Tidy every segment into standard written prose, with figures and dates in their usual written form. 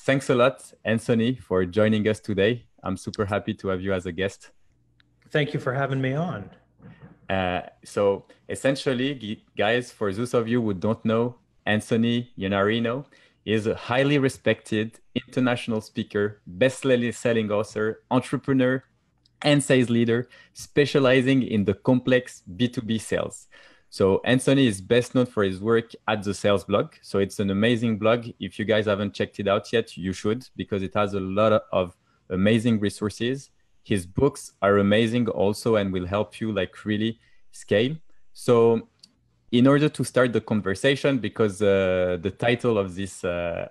thanks a lot, Anthony, for joining us today. I'm super happy to have you as a guest. Thank you for having me on. So essentially, guys, for those of you who don't know, Anthony Iannarino is a highly respected international speaker, best-selling author, entrepreneur, and sales leader specializing in the complex B2B sales. So Anthony is best known for his work at the Sales Blog. So it's an amazing blog. If you guys haven't checked it out yet, you should, because it has a lot of amazing resources. His books are amazing also and will help you like really scale. So in order to start the conversation, because the title of this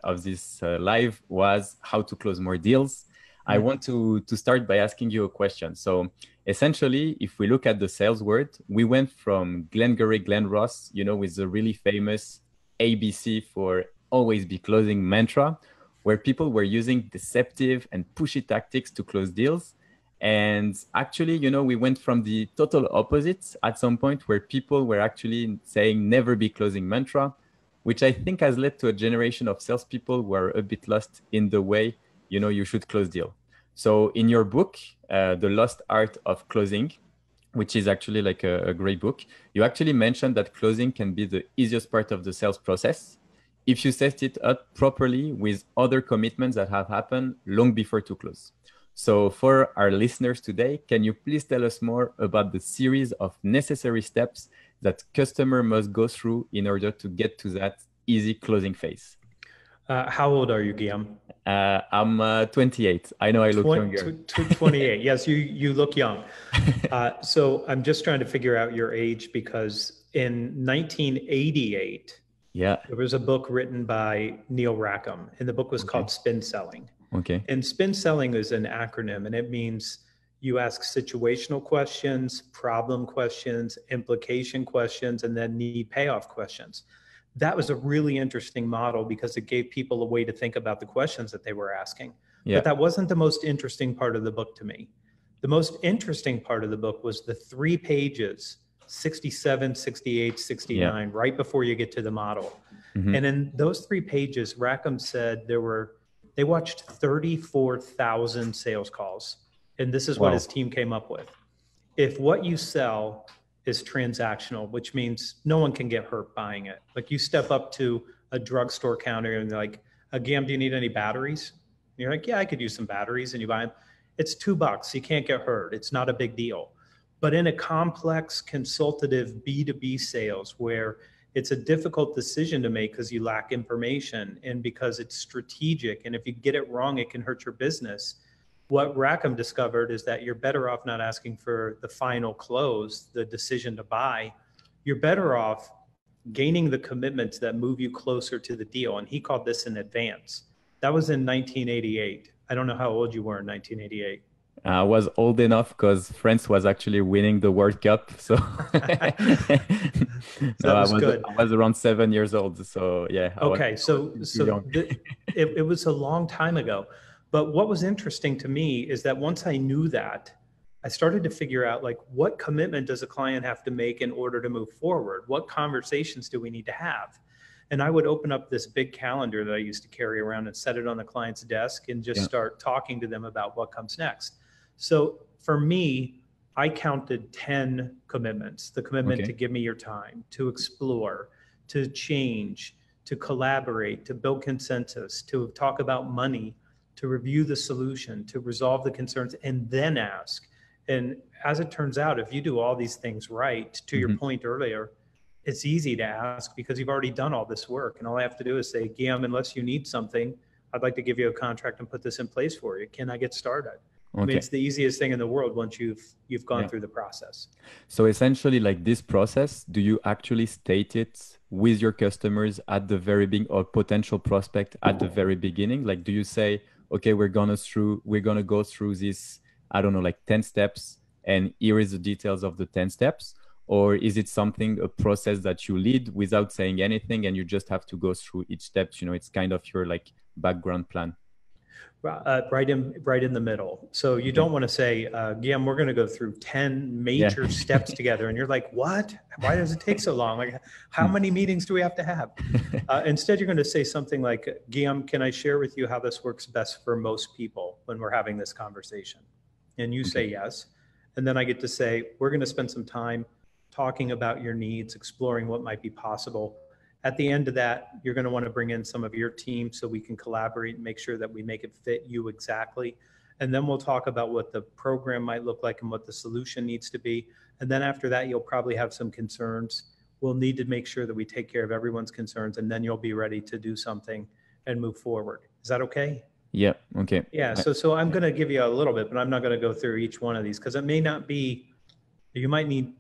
live was how to close more deals, I want to start by asking you a question. So essentially, if we look at the sales world, we went from Glengarry Glen Ross, with the really famous ABC for always be closing mantra, where people were using deceptive and pushy tactics to close deals. And actually, we went from the total opposites at some point where people were actually saying never be closing mantra, which I think has led to a generation of salespeople who are a bit lost in the way, you should close deal. So in your book, The Lost Art of Closing, which is actually like a great book, you actually mentioned that closing can be the easiest part of the sales process if you set it up properly with other commitments that have happened long before to close. So for our listeners today, can you please tell us more about the series of necessary steps that customer must go through in order to get to that easy closing phase? How old are you, Guillaume? I'm 28. I know I look younger. 28. Yes, you look young. So I'm just trying to figure out your age because in 1988, there was a book written by Neil Rackham, and the book was called Spin Selling. Okay. And spin selling is an acronym, and it means you ask situational questions, problem questions, implication questions, and then need payoff questions. That was a really interesting model because it gave people a way to think about the questions that they were asking. But that wasn't the most interesting part of the book to me. The most interesting part of the book was the 3 pages, 67, 68, 69, right before you get to the model. And in those 3 pages, Rackham said they watched 34,000 sales calls. And this is what his team came up with. If what you sell is transactional, which means no one can get hurt buying it. Like you step up to a drugstore counter and they're like, Gam, do you need any batteries? And you're like, yeah, I could use some batteries. And you buy them. It's $2. You can't get hurt. It's not a big deal. But in a complex consultative B2B sales where it's a difficult decision to make because you lack information and because it's strategic. And if you get it wrong, it can hurt your business. What Rackham discovered is that you're better off not asking for the final close, the decision to buy. You're better off gaining the commitments that move you closer to the deal. And he called this an advance. That was in 1988. I don't know how old you were in 1988. I was old enough because France was actually winning the World Cup. So, I was around 7 years old. So yeah. Okay. It was a long time ago. But what was interesting to me is that once I knew that, I started to figure out like what commitment does a client have to make in order to move forward? What conversations do we need to have? And I would open up this big calendar that I used to carry around and set it on the client's desk and just start talking to them about what comes next. So for me, I counted 10 commitments, the commitment to give me your time, to explore, to change, to collaborate, to build consensus, to talk about money, to review the solution, to resolve the concerns, and then ask. And as it turns out, if you do all these things right, to your point earlier, it's easy to ask because you've already done all this work. And all I have to do is say, Guillaume, unless you need something, I'd like to give you a contract and put this in place for you. Can I get started? I mean, it's the easiest thing in the world once you've gone through the process. So essentially, like this process, do you actually state it with your customers at the very beginning or potential prospect at the very beginning? Like, do you say, okay, we're gonna go through this, I don't know, like 10 steps, and here is the details of the 10 steps? Or is it a process that you lead without saying anything and you just have to go through each step? It's kind of your like background plan. Right in the middle. So you don't want to say, Guillaume, we're going to go through 10 major steps together. And you're like, what? Why does it take so long? Like, how many meetings do we have to have? Instead, you're going to say something like, Guillaume, can I share with you how this works best for most people when we're having this conversation? And you say yes. And then I get to say, we're going to spend some time talking about your needs, exploring what might be possible. At the end of that, you're going to want to bring in some of your team so we can collaborate and make sure that we make it fit you exactly. And then we'll talk about what the program might look like and what the solution needs to be. And then after that, you'll probably have some concerns. We'll need to make sure that we take care of everyone's concerns, and then you'll be ready to do something and move forward. Is that okay? Yeah. Okay. Yeah. So I'm going to give you a little bit, but I'm not going to go through each one of these because it may not be, you might need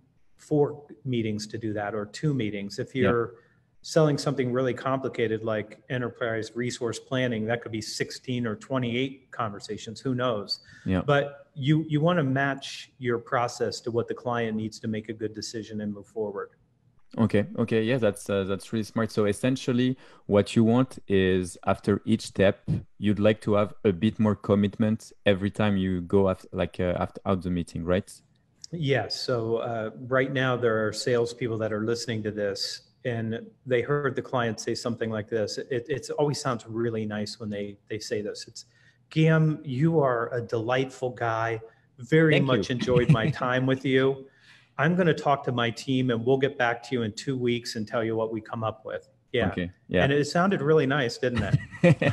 4 meetings to do that or 2 meetings. If you're selling something really complicated like enterprise resource planning, that could be 16 or 28 conversations, who knows? Yeah. But you want to match your process to what the client needs to make a good decision and move forward. Okay. Yeah, that's really smart. So essentially what you want is after each step, you'd like to have a bit more commitment every time you go after out the meeting, right? Yes. So right now there are salespeople that are listening to this, and they heard the client say something like this. It always sounds really nice when they say this. It's, Guillaume, you are a delightful guy. Very much enjoyed my time with you. I'm going to talk to my team and we'll get back to you in 2 weeks and tell you what we come up with. Yeah. Okay. Yeah. And it sounded really nice, didn't it?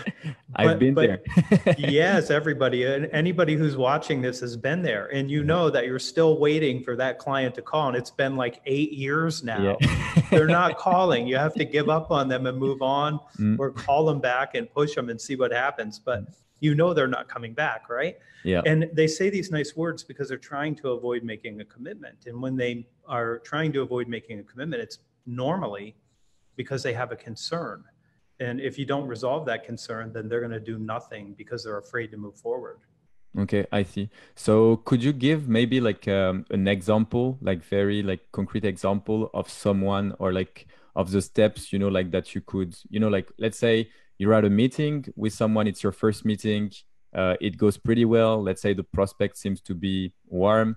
I've been there. Yes, everybody, anybody who's watching this has been there, and you know that you're still waiting for that client to call, and it's been like 8 years now. They're not calling. You have to give up on them and move on, or call them back and push them and see what happens. But you know they're not coming back, right? Yeah. And they say these nice words because they're trying to avoid making a commitment. And when they are trying to avoid making a commitment, it's normally because they have a concern. And if you don't resolve that concern, then they're going to do nothing because they're afraid to move forward. Okay, I see. So could you give maybe like an example, like very like concrete example of someone or like of the steps, like that you could, like let's say you're at a meeting with someone, it's your first meeting, it goes pretty well. Let's say the prospect seems to be warm.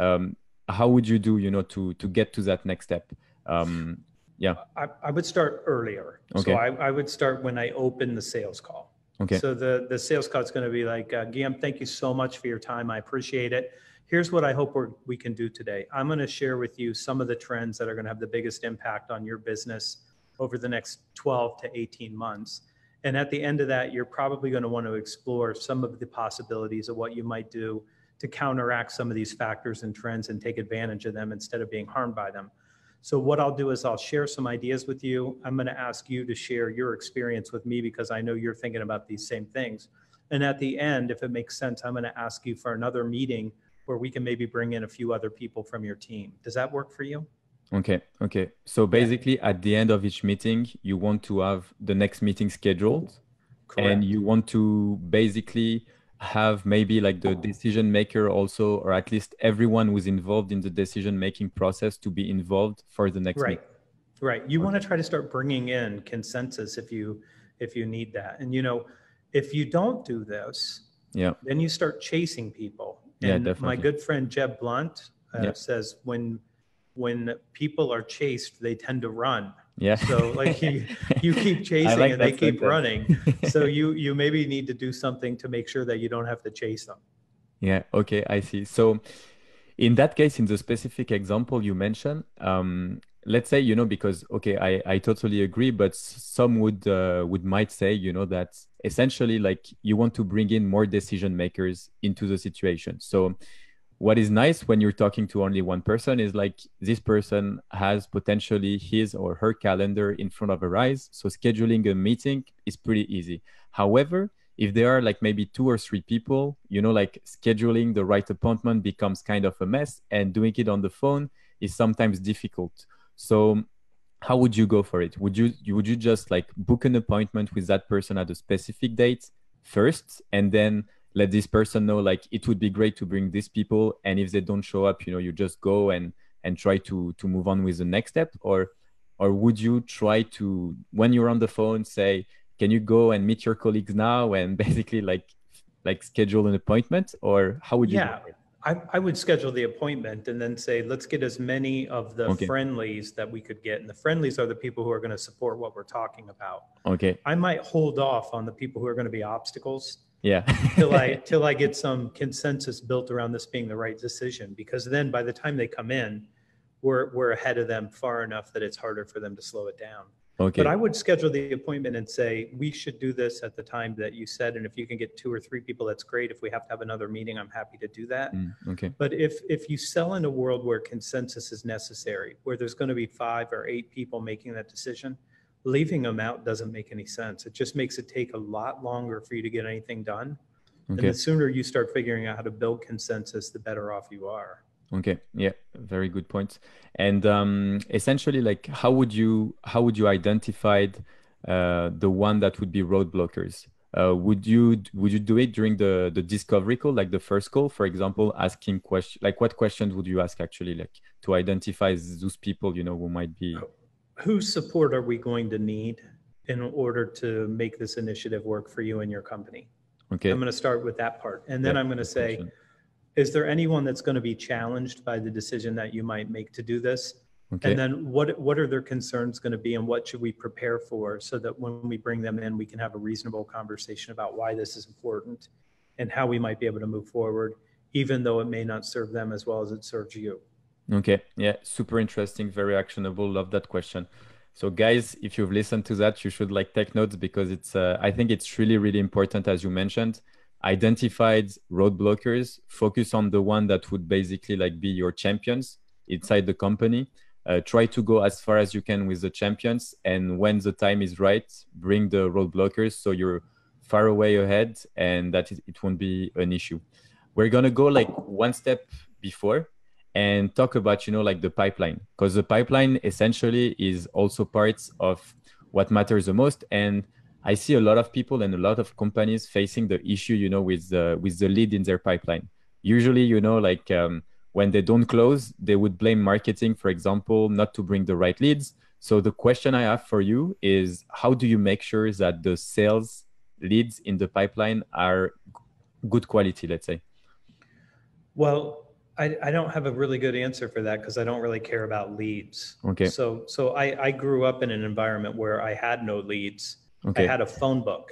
How would you do, to get to that next step? Yeah. I would start earlier. Okay. So I would start when I open the sales call. Okay. So the sales call is going to be like, Guillaume, thank you so much for your time. I appreciate it. Here's what I hope we can do today. I'm going to share with you some of the trends that are going to have the biggest impact on your business over the next 12 to 18 months. And at the end of that, you're probably going to want to explore some of the possibilities of what you might do to counteract some of these factors and trends and take advantage of them instead of being harmed by them. So what I'll do is I'll share some ideas with you. I'm going to ask you to share your experience with me because I know you're thinking about these same things. And at the end, if it makes sense, I'm going to ask you for another meeting where we can maybe bring in a few other people from your team. Does that work for you? Okay. So basically at the end of each meeting, you want to have the next meeting scheduled. Correct. And you want to basically have maybe like the decision maker also, or at least everyone who's involved in the decision making process to be involved for the next meeting. Right. You want to try to start bringing in consensus if you need that. And if you don't do this, then you start chasing people. And my good friend Jeb Blunt says when people are chased, they tend to run. Yeah. So like you keep chasing and they keep running. So you maybe need to do something to make sure that you don't have to chase them. Yeah. Okay. I see. So in that case, in the specific example you mentioned, let's say, because, okay, I totally agree, but some might say, that essentially like you want to bring in more decision makers into the situation. So what is nice when you're talking to only one person is like this person has potentially his or her calendar in front of her eyes. So scheduling a meeting is pretty easy. However, if there are like maybe 2 or 3 people, like scheduling the right appointment becomes kind of a mess, and doing it on the phone is sometimes difficult. So how would you go for it? Would you just like book an appointment with that person at a specific date first, and then let this person know like it would be great to bring these people, and if they don't show up, you just go and try to move on with the next step? Or would you try to, when you're on the phone, say, can you go and meet your colleagues now and basically like schedule an appointment, or how would you do it? I would schedule the appointment and then say, let's get as many of the Okay. friendlies that we could get. And the friendlies are the people who are going to support what we're talking about. Okay. I might hold off on the people who are going to be obstacles Yeah. till I get some consensus built around this being the right decision, because then by the time they come in, we're ahead of them far enough that it's harder for them to slow it down. Okay. But I would schedule the appointment and say, we should do this at the time that you said. And if you can get 2 or 3 people, that's great. If we have to have another meeting, I'm happy to do that. Okay. But if you sell in a world where consensus is necessary, where there's going to be 5 or 8 people making that decision, leaving them out doesn't make any sense. It just makes it take a lot longer for you to get anything done. Okay. And the sooner you start figuring out how to build consensus, the better off you are. Okay. Yeah. Very good point. And essentially, like, how would you identify the one that would be roadblockers? Would you do it during the discovery call, like the first call, for example, asking questions, like what questions would you ask actually, like to identify those people, you know, who might be. Whose support are we going to need in order to make this initiative work for you and your company? Okay. I'm going to start with that part. And then I'm going to say, question. Is there anyone that's going to be challenged by the decision that you might make to do this? Okay. And then what are their concerns going to be, and what should we prepare for, so that when we bring them in, we can have a reasonable conversation about why this is important and how we might be able to move forward, even though it may not serve them as well as it serves you. Okay. Yeah. Super interesting. Very actionable. Love that question. So guys, if you've listened to that, you should like take notes, because it's, I think it's really, really important, as you mentioned. Identified roadblockers, focus on the one that would basically like be your champions inside the company. Try to go as far as you can with the champions, and when the time is right, bring the roadblockers so you're far away ahead and that it won't be an issue. We're gonna go like one step before and talk about, you know, like the pipeline, because the pipeline essentially is also parts of what matters the most. And I see a lot of people and a lot of companies facing the issue, you know, with the lead in their pipeline. Usually, you know, like when they don't close, they would blame marketing, for example, not to bring the right leads. So the question I have for you is, how do you make sure that the sales leads in the pipeline are good quality, let's say? Well, I don't have a really good answer for that, because I don't really care about leads. Okay. So I grew up in an environment where I had no leads. Okay. I had a phone book.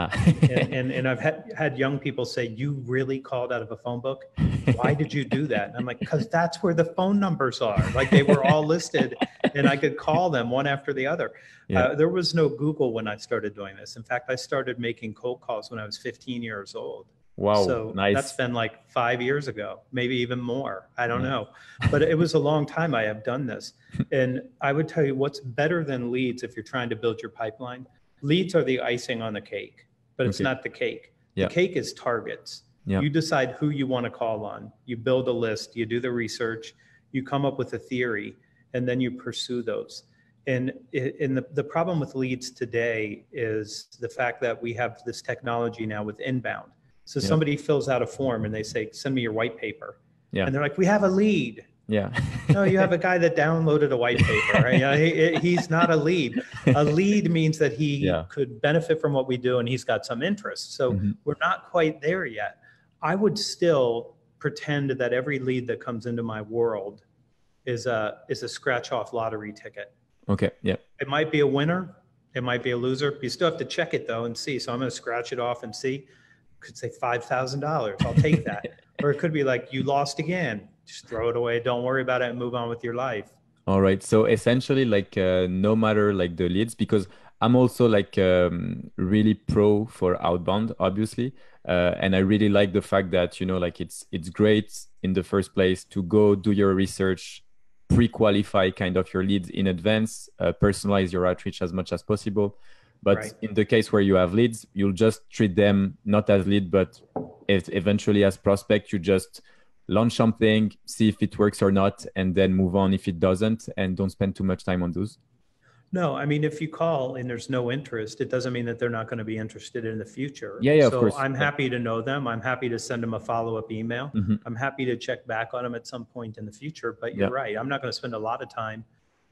And I've had young people say, you really called out of a phone book? Why did you do that? And I'm like, because that's where the phone numbers are. Like, they were all listed and I could call them one after the other. Yeah. There was no Google when I started doing this. In fact, I started making cold calls when I was 15 years old. Wow. So nice. That's been like 5 years ago, maybe even more. I don't know. But it was a long time I have done this. And I would tell you, what's better than leads if you're trying to build your pipeline? Leads are the icing on the cake, but it's not the cake. Yeah. The cake is targets. Yeah. You decide who you want to call on. You build a list, you do the research, you come up with a theory, and then you pursue those. And the problem with leads today is the fact that we have this technology now with inbound. So somebody fills out a form and they say, send me your white paper. Yeah. And they're like, we have a lead. Yeah. No, you have a guy that downloaded a white paper, right? He's not a lead. A lead means that he could benefit from what we do and he's got some interest. So we're not quite there yet. I would still pretend that every lead that comes into my world is a scratch off lottery ticket. Okay. Yeah. It might be a winner. It might be a loser. You still have to check it though and see. So I'm going to scratch it off and see. Could say $5,000. I'll take that. Or it could be like, you lost again. Just throw it away. Don't worry about it and move on with your life. All right. So essentially, like no matter like the leads, because I'm also like really pro for outbound, obviously. And I really like the fact that, you know, like it's great in the first place to go do your research, pre-qualify kind of your leads in advance, personalize your outreach as much as possible. But in the case where you have leads, you'll just treat them not as lead, but eventually as prospect. You just launch something, see if it works or not, and then move on if it doesn't, and don't spend too much time on those. No, I mean, if you call and there's no interest, it doesn't mean that they're not going to be interested in the future. Yeah, so of course. I'm happy to know them. I'm happy to send them a follow-up email. I'm happy to check back on them at some point in the future, but you're right. I'm not going to spend a lot of time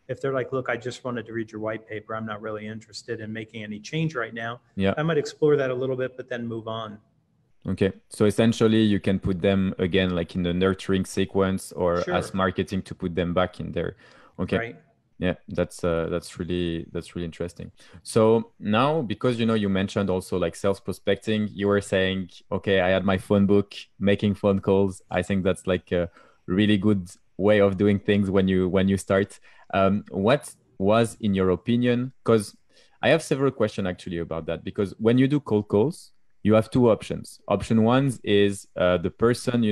If they're like, look, I just wanted to read your white paper, I'm not really interested in making any change right now, Yeah. I might explore that a little bit, but then move on. Okay. So essentially you can put them again like in the nurturing sequence or as Sure. marketing to put them back in there. Okay. Right. Yeah, that's really interesting. So now, because you mentioned also like sales prospecting, you were saying, okay, I had my phone book, making phone calls. I think that's like a really good way of doing things when you start. What was, in your opinion, because I have several questions actually about that, because when you do cold calls, you have two options. Option one is the person,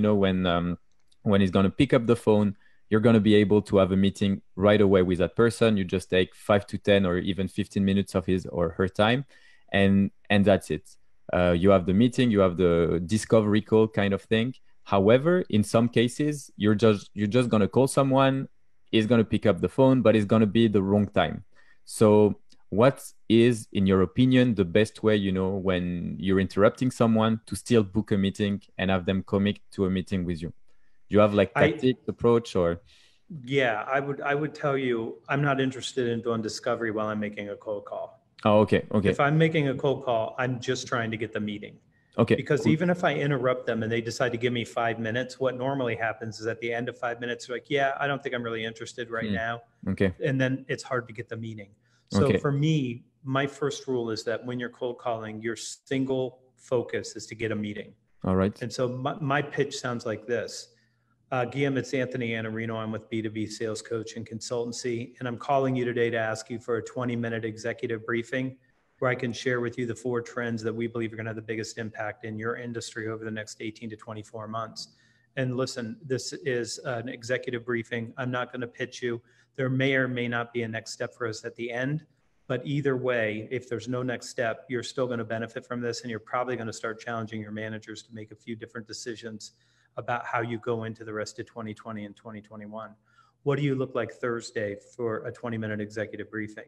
when he's gonna pick up the phone, you're going to be able to have a meeting right away with that person. You just take 5 to 10 or even 15 minutes of his or her time, and that's it. You have the meeting, you have the discovery call kind of thing. However, in some cases, you're just going to call someone, he's going to pick up the phone, but it's going to be the wrong time. So what is, in your opinion, the best way, when you're interrupting someone, to still book a meeting and have them commit to a meeting with you? Do you have like I, tactic approach or? yeah, I would tell you, I'm not interested in doing discovery while I'm making a cold call. Oh, okay. Okay. If I'm making a cold call, I'm just trying to get the meeting. Okay. Because Cool. even if I interrupt them and they decide to give me 5 minutes, what normally happens is at the end of 5 minutes, they're like, yeah, I don't think I'm really interested right now. Okay. And then it's hard to get the meeting. So Okay. for me, my first rule is that when you're cold calling, your single focus is to get a meeting. All right. And so my pitch sounds like this. Guillaume, it's Anthony Iannarino. I'm with B2B Sales Coach and Consultancy, and I'm calling you today to ask you for a 20-minute executive briefing where I can share with you the 4 trends that we believe are going to have the biggest impact in your industry over the next 18 to 24 months. And listen, this is an executive briefing. I'm not going to pitch you. There may or may not be a next step for us at the end, but either way, if there's no next step, you're still going to benefit from this, and you're probably going to start challenging your managers to make a few different decisions about how you go into the rest of 2020 and 2021. What do you look like Thursday for a 20-minute executive briefing?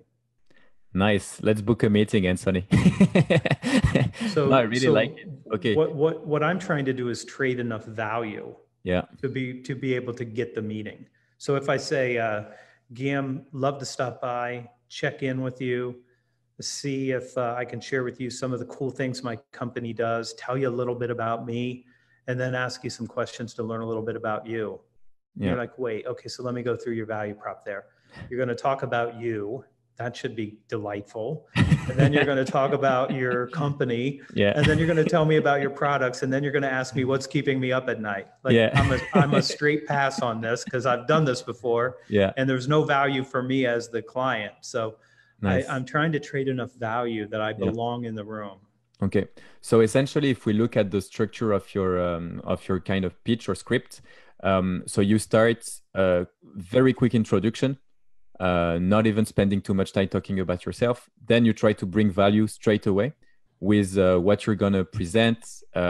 Nice. Let's book a meeting, Anthony. So No, I really like it. Okay. What I'm trying to do is trade enough value Yeah. to be able to get the meeting. So if I say, Guillaume, love to stop by, check in with you, see if I can share with you some of the cool things my company does, tell you a little bit about me, and then ask you some questions to learn a little bit about you. Yeah. You're like, wait, okay, so let me go through your value prop there. You're going to talk about you. That should be delightful. And then you're going to talk about your company. Yeah. And then you're going to tell me about your products. And then you're going to ask me what's keeping me up at night. Like, Yeah. I'm a straight pass on this because I've done this before. Yeah. And there's no value for me as the client. So Nice. I'm trying to trade enough value that I Yeah. belong in the room. Okay. So essentially, if we look at the structure of your kind of pitch or script, so you start a very quick introduction, not even spending too much time talking about yourself. Then you try to bring value straight away with what you're gonna present,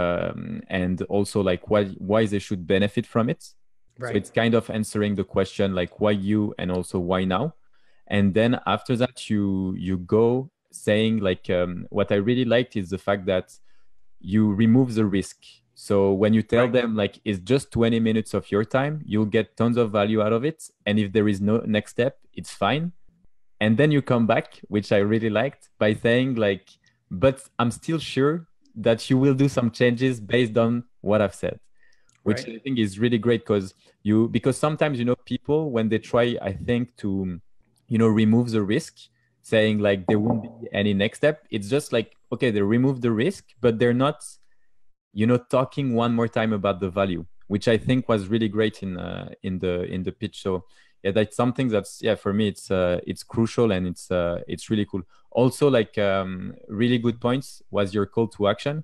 and also like why they should benefit from it. So Right. it's kind of answering the question like why you, and also why now. And then after that, you go saying like, what I really liked is the fact that you remove the risk. So when you tell Right. them like it's just 20 minutes of your time, you'll get tons of value out of it. And if there is no next step, it's fine. And then you come back, which I really liked, by saying like, but I'm still sure that you will do some changes based on what I've said, which Right. I think is really great because sometimes, people, when they try, I think, to, remove the risk, saying like there won't be any next step, it's just like, okay, they remove the risk, but they're not, talking one more time about the value, which I think was really great in the pitch. So yeah, that's something that's, yeah, for me, it's crucial, and it's really cool. Also, like, really good points was your call to action.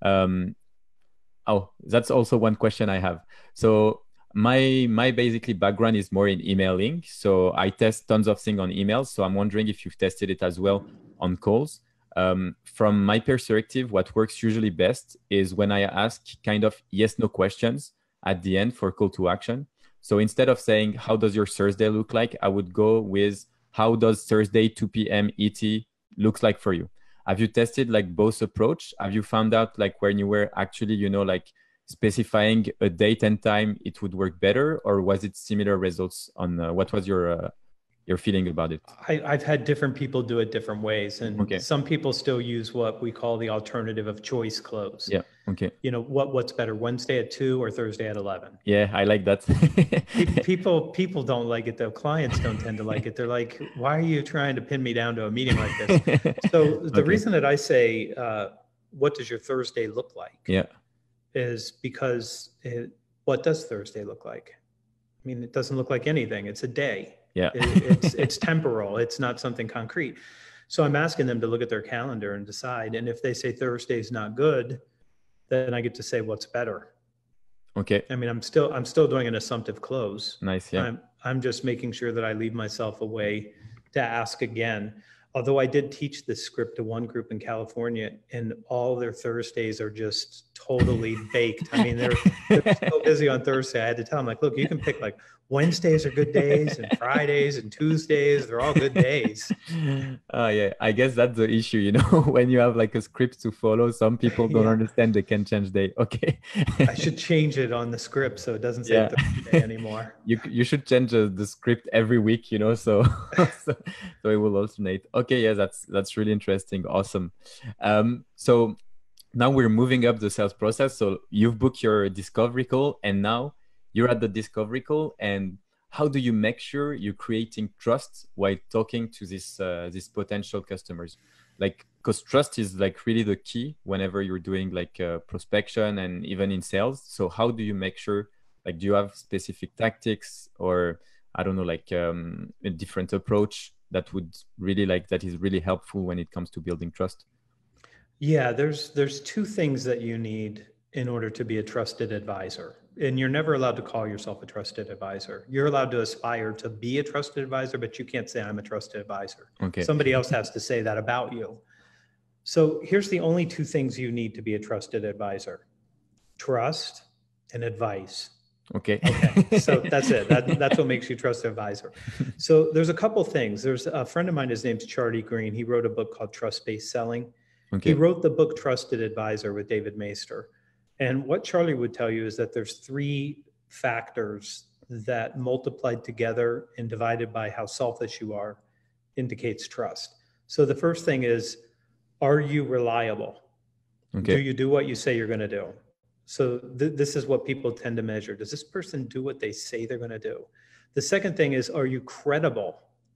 Oh, that's also one question I have. So my basically background is more in emailing. So I test tons of things on emails. So I'm wondering if you've tested it as well on calls. From my perspective, what works usually best is when I ask kind of yes/no questions at the end for call to action. So instead of saying, how does your Thursday look like? I would go with, how does Thursday 2 p.m. ET looks like for you? Have you tested like both approach? Have you found out like when you were actually, like specifying a date and time, it would work better? Or was it similar results on what was your your feeling about it? I've had different people do it different ways, and Okay. some people still use what we call the alternative of choice close. Yeah. Okay. You know, what's better, Wednesday at 2 or Thursday at 11? Yeah, I like that. People don't like it though. Clients don't tend to like it. They're like, why are you trying to pin me down to a meeting like this? So the Okay. reason that I say, what does your Thursday look like? Yeah. Is because what does Thursday look like? I mean, it doesn't look like anything. It's a day. Yeah. It's temporal. It's not something concrete. So I'm asking them to look at their calendar and decide. And if they say Thursday's not good, then I get to say what's better. Okay. I mean, I'm still doing an assumptive close. Nice. Yeah. I'm just making sure that I leave myself a way to ask again. Although I did teach this script to one group in California, and all their Thursdays are just totally baked. I mean, they're so busy on Thursday. I had to tell them, like, look, you can pick like Wednesdays are good days, and Fridays and Tuesdays, they're all good days. Yeah, I guess that's the issue, you know, when you have like a script to follow, some people don't understand they can change day. Okay. I should change it on the script so it doesn't say Thursday anymore. You should change the script every week, you know, so so it will alternate. Okay, yeah, that's really interesting. Awesome. So now we're moving up the sales process. So you've booked your discovery call, and now you're at the discovery call. And how do you make sure you're creating trust while talking to these potential customers? Like, because trust is like really the key whenever you're doing like prospection and even in sales. So how do you make sure, like, do you have specific tactics, or I don't know, like a different approach that would really that is really helpful when it comes to building trust? Yeah, there's two things that you need in order to be a trusted advisor. And you're never allowed to call yourself a trusted advisor. You're allowed to aspire to be a trusted advisor, but you can't say I'm a trusted advisor. Okay. Somebody else has to say that about you. So here's the only two things you need to be a trusted advisor: trust and advice. Okay. So that's it. That's what makes you a trusted advisor. So there's a couple things. There's a friend of mine, his name's Charlie Green. He wrote a book called Trust-Based Selling. Okay. He wrote the book Trusted Advisor with David Maister. And what Charlie would tell you is that there's three factors that multiplied together and divided by how selfish you are indicates trust. So the first thing is, are you reliable? Okay. Do you do what you say you're going to do? So this is what people tend to measure. Does this person do what they say they're going to do? The second thing is, are you credible?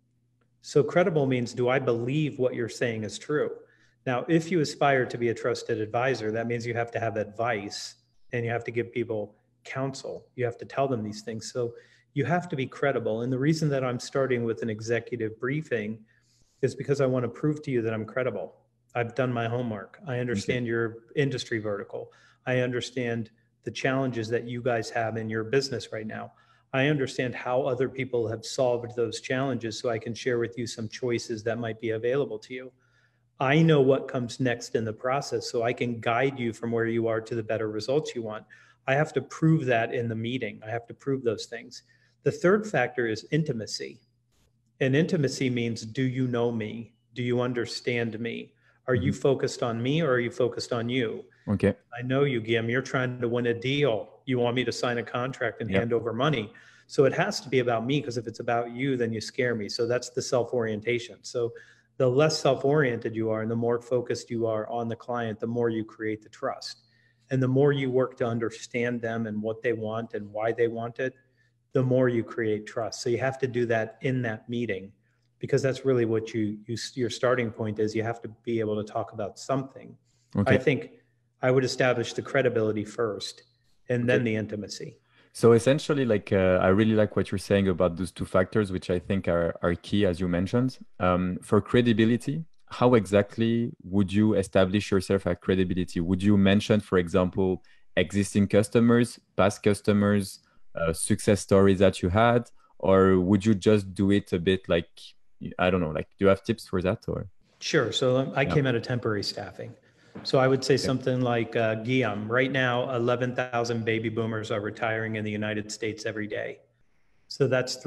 So credible means, do I believe what you're saying is true? Now, if you aspire to be a trusted advisor, that means you have to have advice and you have to give people counsel. You have to tell them these things. So you have to be credible. And the reason that I'm starting with an executive briefing is because I want to prove to you that I'm credible. I've done my homework. I understand your industry vertical. I understand the challenges that you guys have in your business right now. I understand how other people have solved those challenges, so I can share with you some choices that might be available to you. I know what comes next in the process, so I can guide you from where you are to the better results you want. I have to prove that in the meeting. I have to prove those things. The third factor is intimacy. And intimacy means, do you know me? Do you understand me? Are you focused on me, or are you focused on you? Okay. I know you, Guillaume. You're trying to win a deal. You want me to sign a contract and hand over money. So it has to be about me, because if it's about you, then you scare me. So that's the self-orientation. So the less self-oriented you are and the more focused you are on the client, the more you create the trust. And the more you work to understand them and what they want and why they want it, the more you create trust. So you have to do that in that meeting, because that's really what your starting point is. You have to be able to talk about something. Okay. I think I would establish the credibility first and then the intimacy. So essentially, like, I really like what you're saying about those two factors, which I think are key, as you mentioned. For credibility, how exactly would you establish yourself at credibility? Would you mention, for example, existing customers, past customers, success stories that you had, or would you just do it a bit like, I don't know, like, do you have tips for that? Or? Sure. So I came out of temporary staffing. So I would say something like, Guillaume, right now, 11,000 baby boomers are retiring in the United States every day. So that's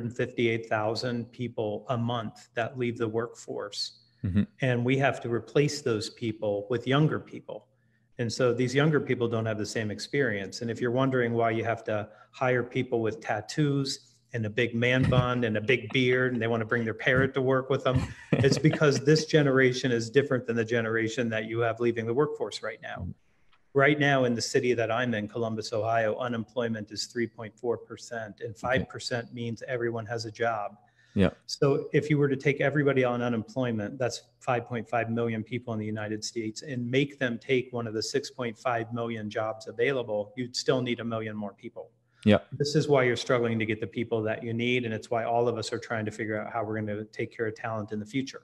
358,000 people a month that leave the workforce. And we have to replace those people with younger people. And so these younger people don't have the same experience. And if you're wondering why you have to hire people with tattoos and a big man bun and a big beard, and they want to bring their parrot to work with them. It's because this generation is different than the generation that you have leaving the workforce right now. Right now in the city that I'm in, Columbus, Ohio, unemployment is 3.4%, and 5% means everyone has a job. Yeah. So if you were to take everybody on unemployment, that's 5.5 million people in the United States, and make them take one of the 6.5 million jobs available, you'd still need 1 million more people. Yeah. This is why you're struggling to get the people that you need. And it's why all of us are trying to figure out how we're going to take care of talent in the future.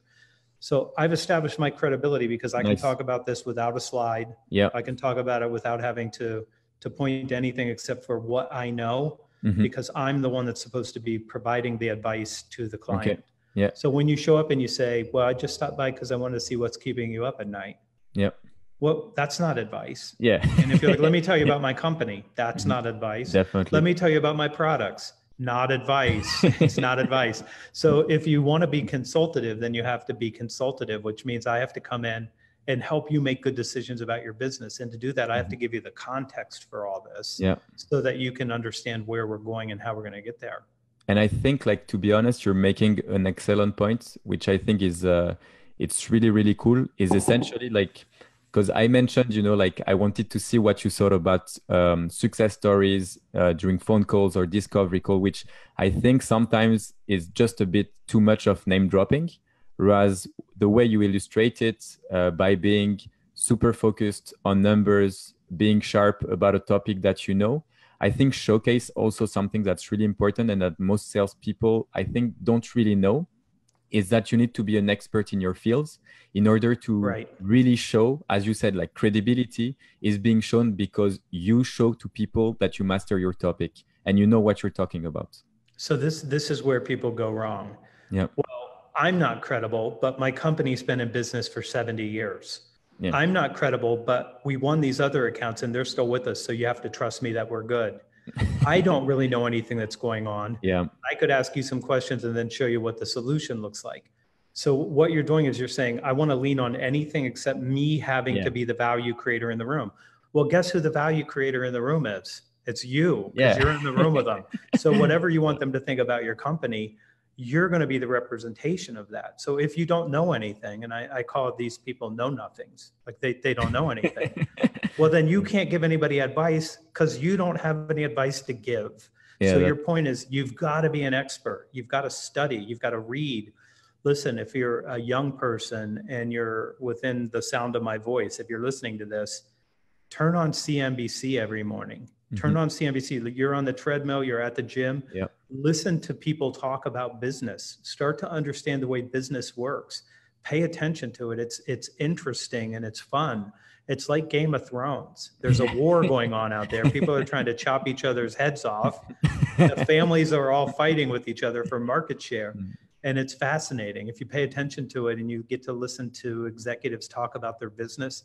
So I've established my credibility because I can talk about this without a slide. Yeah. I can talk about it without having to point to anything except for what I know. Because I'm the one that's supposed to be providing the advice to the client. Okay. Yeah. So when you show up and you say, well, I just stopped by because I wanted to see what's keeping you up at night. Yeah. Well, that's not advice. Yeah. And if you're like, let me tell you about my company, that's not advice. Definitely. Let me tell you about my products. Not advice. It's not advice. So if you want to be consultative, then you have to be consultative, which means I have to come in and help you make good decisions about your business. And to do that, I have to give you the context for all this so that you can understand where we're going and how we're going to get there. And I think, like, to be honest, you're making an excellent point, which I think is, it's really, really cool, is essentially like, because I mentioned, you know, like I wanted to see what you thought about success stories during phone calls or discovery call, which I think sometimes is just a bit too much of name dropping. Whereas the way you illustrate it by being super focused on numbers, being sharp about a topic that you know, I think showcase also something that's really important and that most salespeople, I think, don't really know, is that you need to be an expert in your fields in order to really show, as you said, like credibility is being shown because you show to people that you master your topic and you know what you're talking about. So this is where people go wrong. Yeah. Well, I'm not credible, but my company's been in business for 70 years. Yeah. I'm not credible, but we won these other accounts and they're still with us. So you have to trust me that we're good. I don't really know anything that's going on. Yeah. I could ask you some questions and then show you what the solution looks like. So what you're doing is you're saying, I want to lean on anything except me having to be the value creator in the room. Well, guess who the value creator in the room is? It's you, because you're in the room with them. So whatever you want them to think about your company, you're going to be the representation of that. So if you don't know anything, and I call these people know nothings, like they don't know anything, well, then you can't give anybody advice because you don't have any advice to give. So your point is you've got to be an expert. You've got to study. You've got to read. Listen, if you're a young person and you're within the sound of my voice, if you're listening to this, turn on CNBC every morning. Turn on CNBC. You're on the treadmill, you're at the gym. Listen to people talk about business. Start to understand the way business works. Pay attention to it. It's interesting and it's fun. It's like Game of Thrones. There's a war going on out there. People are trying to chop each other's heads off. The families are all fighting with each other for market share. And it's fascinating. If you pay attention to it and you get to listen to executives talk about their business,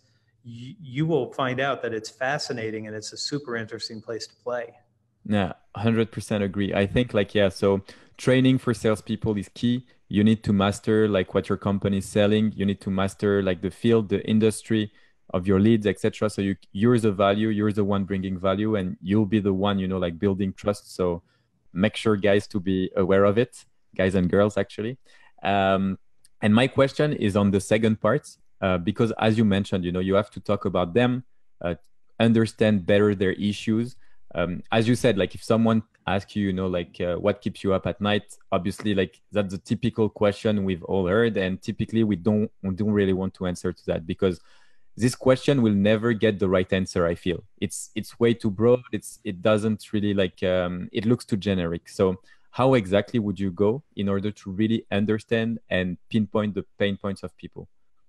you will find out that it's fascinating and it's a super interesting place to play. Yeah, 100% agree. I think so training for salespeople is key. You need to master like what your company is selling. You need to master like the field, the industry of your leads, etc. So you're the value, you're the one bringing value, and you'll be the one, like building trust. So make sure guys to be aware of it, guys and girls actually. And my question is on the second part. Because as you mentioned, you have to talk about them, understand better their issues. As you said, like if someone asks you, what keeps you up at night, obviously, like that's the typical question we've all heard. And typically we don't really want to answer to that because this question will never get the right answer. I feel it's way too broad. It doesn't really it looks too generic. So how exactly would you go in order to really understand and pinpoint the pain points of people?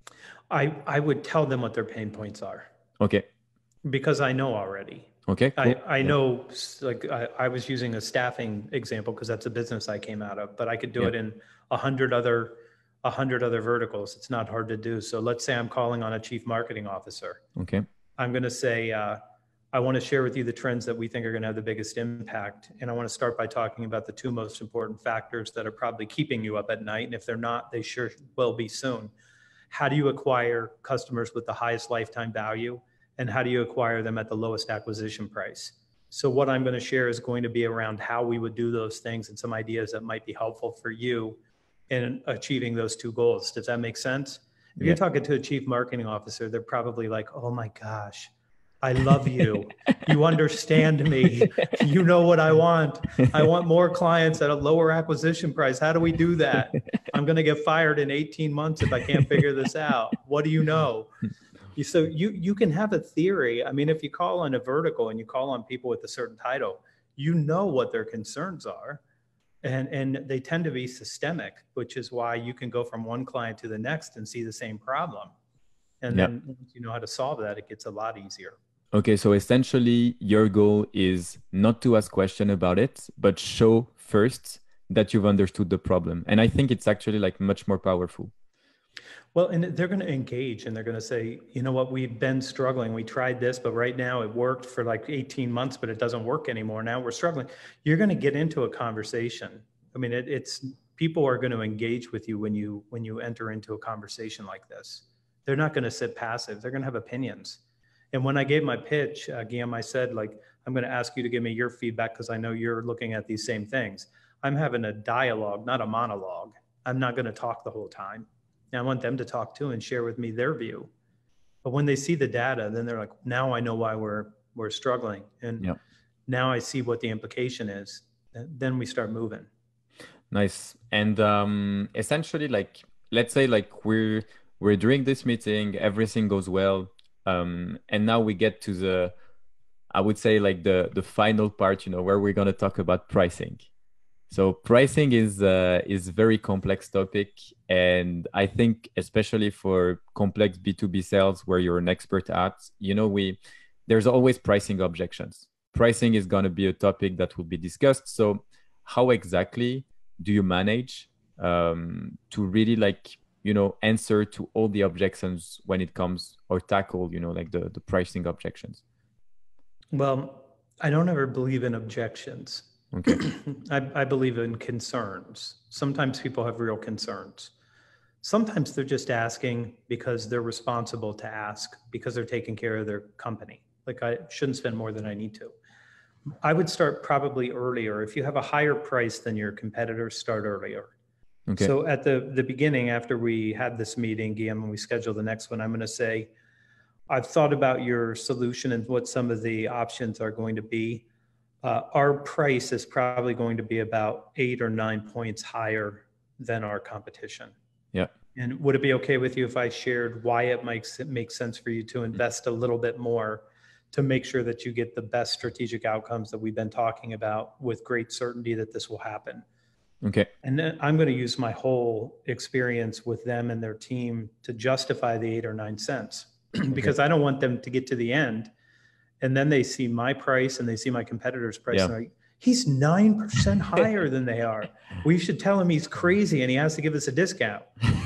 I would tell them what their pain points are. Okay. Because I know already. Okay. Cool. I know, I was using a staffing example because that's a business I came out of, but I could do it in 100 other verticals. It's not hard to do. So let's say I'm calling on a chief marketing officer. Okay. I'm going to say, I want to share with you the trends that we think are going to have the biggest impact. And I want to start by talking about the two most important factors that are probably keeping you up at night. And if they're not, they sure will be soon. How do you acquire customers with the highest lifetime value? And how do you acquire them at the lowest acquisition price? So what I'm going to share is going to be around how we would do those things and some ideas that might be helpful for you in achieving those two goals. Does that make sense? If Yeah. you're talking to a chief marketing officer, they're probably like, oh my gosh, I love you. You understand me. You know what I want. I want more clients at a lower acquisition price. How do we do that? I'm going to get fired in 18 months if I can't figure this out. What do you know? So you can have a theory. I mean, if you call on a vertical and you call on people with a certain title, you know what their concerns are. And they tend to be systemic, which is why you can go from one client to the next and see the same problem. And Yeah. then once you know how to solve that, it gets a lot easier. Okay, so essentially your goal is not to ask question about it, but show first that you've understood the problem. And I think it's actually like much more powerful. Well, and they're going to engage and they're going to say, you know what, we've been struggling. We tried this, but right now it worked for like 18 months, but it doesn't work anymore. Now we're struggling. You're going to get into a conversation. I mean, it's people are going to engage with you when you enter into a conversation like this. They're not going to sit passive. They're going to have opinions. And when I gave my pitch, Guillaume, I said, like, I'm going to ask you to give me your feedback because I know you're looking at these same things. I'm having a dialogue, not a monologue. I'm not going to talk the whole time. And I want them to talk too and share with me their view. But when they see the data, then they're like, now I know why we're struggling. And Yeah. now I see what the implication is. And then we start moving. Nice. And essentially, like, let's say like we're doing this meeting, everything goes well. And now we get to the, I would say like the final part, where we're gonna talk about pricing. So pricing is very complex topic, and I think especially for complex B2B sales where you're an expert at, there's always pricing objections. Pricing is going to be a topic that will be discussed. So how exactly do you manage to really answer to all the objections when it comes or tackle like the pricing objections? Well, I don't ever believe in objections. Okay. I believe in concerns. Sometimes people have real concerns. Sometimes they're just asking because they're responsible to ask because they're taking care of their company. Like, I shouldn't spend more than I need to. I would start probably earlier. If you have a higher price than your competitors, start earlier. Okay. So at the beginning, after we had this meeting, Guillaume, and we schedule the next one, I'm going to say, I've thought about your solution and what some of the options are going to be. Our price is probably going to be about 8 or 9 points higher than our competition. Yeah. And would it be okay with you if I shared why it makes sense for you to invest a little bit more to make sure that you get the best strategic outcomes that we've been talking about with great certainty that this will happen? Okay. And then I'm going to use my whole experience with them and their team to justify the 8 or 9 cents because I don't want them to get to the end and then they see my price and they see my competitor's price. And they're like, he's 9% higher than they are. We should tell him he's crazy and he has to give us a discount.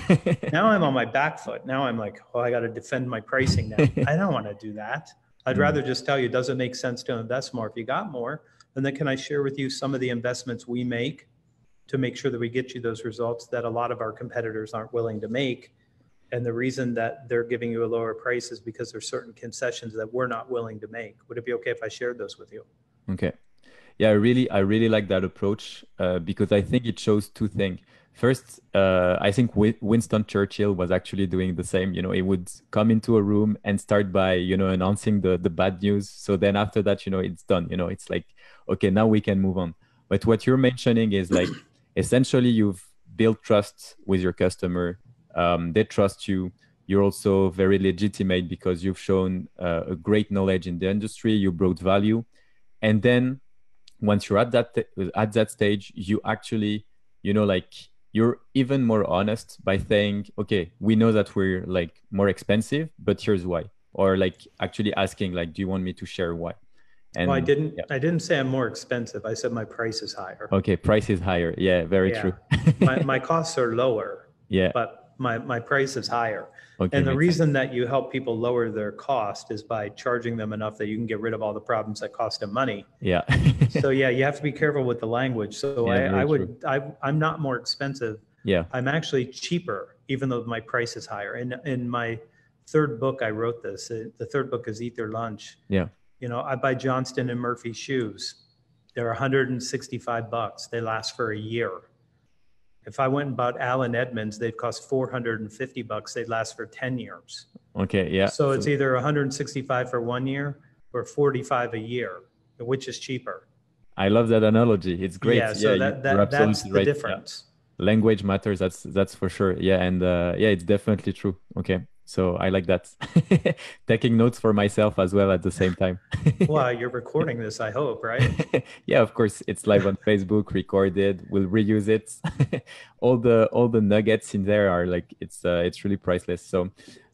Now I'm on my back foot. Now I'm like, oh, I got to defend my pricing now. I don't want to do that. I'd rather just tell you, does it make sense to invest more? If you got more, and then can I share with you some of the investments we make to make sure that we get you those results that a lot of our competitors aren't willing to make? And the reason that they're giving you a lower price is because there's certain concessions that we're not willing to make. Would it be okay if I shared those with you? Okay. Yeah, I really like that approach because I think it shows two things. First, I think Winston Churchill was actually doing the same. He would come into a room and start by, announcing the bad news. So then after that, it's done. It's like, okay, now we can move on. But what you're mentioning is like, essentially, you've built trust with your customer. They trust you. You're also very legitimate because you've shown a great knowledge in the industry. You brought value. And then once you're at that stage, you actually, you're even more honest by saying, okay, we know that we're like more expensive, but here's why. Or like actually asking, like, do you want me to share why? And well, I didn't say I'm more expensive. I said my price is higher. Okay, price is higher. Yeah, very true. my costs are lower. Yeah. But my price is higher. Okay, and the reason that you help people lower their cost is by charging them enough that you can get rid of all the problems that cost them money. Yeah. So yeah, you have to be careful with the language. So I'm not more expensive. Yeah. I'm actually cheaper, even though my price is higher. And in my third book, I wrote this. The third book is Eat Their Lunch. Yeah. You know, I buy Johnston and Murphy shoes. They're $165. They last for a year. If I went and bought Allen Edmonds, they'd cost $450. They'd last for 10 years. Okay, yeah. So it's either 165 for 1 year or 45 a year, which is cheaper. I love that analogy. It's great. Yeah, so that's the right. difference. Yeah. Language matters. That's for sure. Yeah, and yeah, it's definitely true. Okay, so I like that. Taking notes for myself as well at the same time. Well, you're recording this, I hope, right? Yeah, of course. It's live on Facebook, recorded. We'll reuse it. All the nuggets in there are like it's really priceless. So,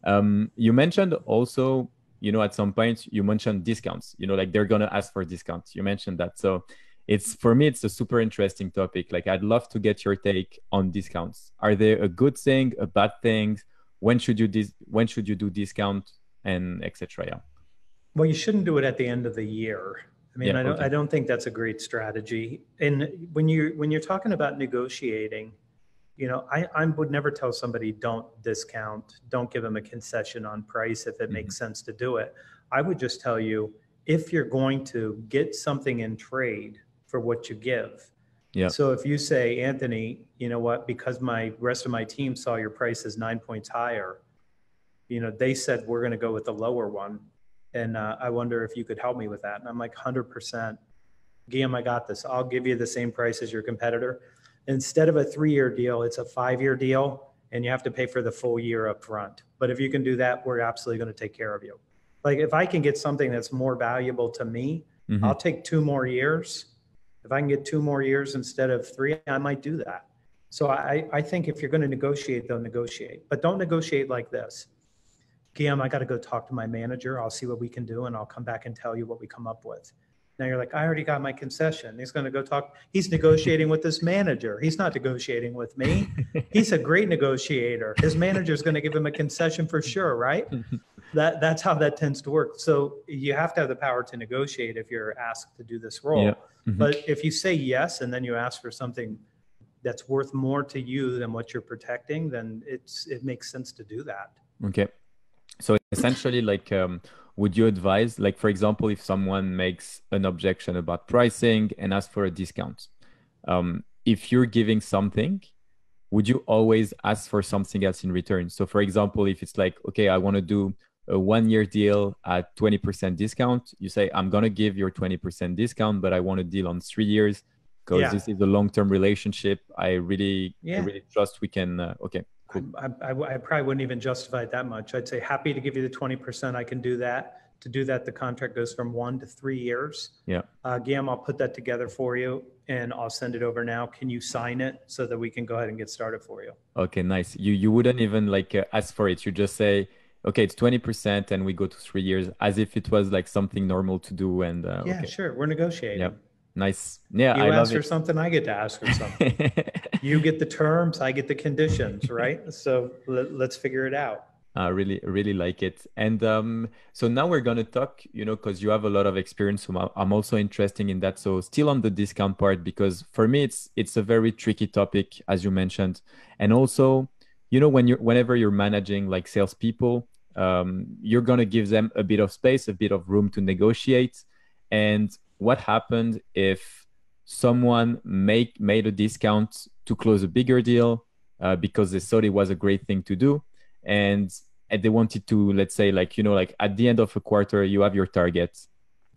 you mentioned also, you know, at some point you mentioned discounts. You know, like they're gonna ask for discounts. You mentioned that. So, for me, it's a super interesting topic. Like, I'd love to get your take on discounts. Are they a good thing, a bad thing? When should you do discount, and etc. Yeah. Well, you shouldn't do it at the end of the year. I mean, Yeah, I don't think that's a great strategy. And when you're talking about negotiating, you know, I would never tell somebody don't discount, don't give them a concession on price if it makes sense to do it. I would just tell you, if you're going to get something in trade for what you give. Yeah. So if you say, Anthony, you know what, because my rest of my team saw your price is 9 points higher, you know, they said we're going to go with the lower one. And I wonder if you could help me with that. And I'm like, 100%. Guillaume, I got this. I'll give you the same price as your competitor. Instead of a 3-year deal, it's a 5-year deal, and you have to pay for the full year up front. But if you can do that, we're absolutely going to take care of you. Like, if I can get something that's more valuable to me, I'll take 2 more years. If I can get 2 more years instead of 3, I might do that. So I think if you're going to negotiate, they'll negotiate. But don't negotiate like this. Guillaume, I got to go talk to my manager. I'll see what we can do, and I'll come back and tell you what we come up with. Now you're like, I already got my concession. He's going to go talk. He's negotiating with this manager. He's not negotiating with me. He's a great negotiator. His manager is going to give him a concession for sure, right? That's how that tends to work. So you have to have the power to negotiate if you're asked to do this role. Yeah. But if you say yes and then you ask for something that's worth more to you than what you're protecting, then it makes sense to do that. Okay. So essentially, like, would you advise, like, for example, if someone makes an objection about pricing and asks for a discount, if you're giving something, would you always ask for something else in return? So, for example, if it's like, okay, I want to do a 1-year deal at 20% discount, you say, I'm going to give your 20% discount, but I want a deal on 3 years because this is a long-term relationship. I really trust we can, okay. Cool. I probably wouldn't even justify it that much. I'd say happy to give you the 20%. I can do that. To do that, the contract goes from 1 to 3 years. Yeah. Guillaume, I'll put that together for you and I'll send it over now. Can you sign it so that we can go ahead and get started for you? Okay, nice. You wouldn't even like ask for it. You just say, okay, it's 20% and we go to 3 years as if it was like something normal to do. And yeah, okay. Sure. We're negotiating. Yep. Nice. Yeah, you ask for something, I get to ask for something. You get the terms, I get the conditions, right? So let's figure it out. I really like it. And so now we're going to talk, you know, because you have a lot of experience. So I'm also interested in that. So still on the discount part, because for me, it's a very tricky topic, as you mentioned. And also, you know, whenever you're managing like salespeople, you're going to give them a bit of space, a bit of room to negotiate. And what happened if someone made a discount to close a bigger deal because they thought it was a great thing to do, and they wanted to, let's say, like, you know, like at the end of a quarter, you have your targets.